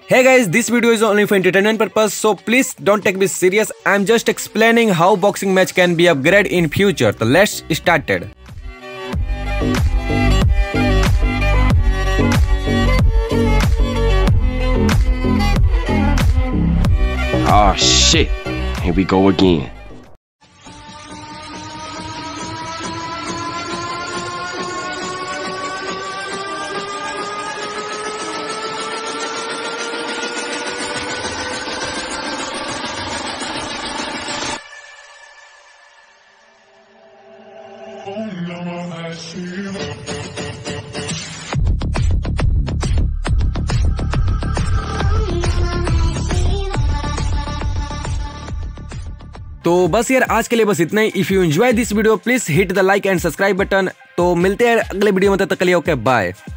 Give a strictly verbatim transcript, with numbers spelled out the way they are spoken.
Hey guys, this video is only for entertainment purpose, so please don't take me serious. I'm just explaining how boxing match can be upgraded in future. So let's start it. Oh shit, here we go again. तो बस यार आज के लिए बस इतना ही। If you enjoy this video please hit the like and subscribe button. तो मिलते हैं अगले वीडियो में, तब तक के लिए ओके बाय।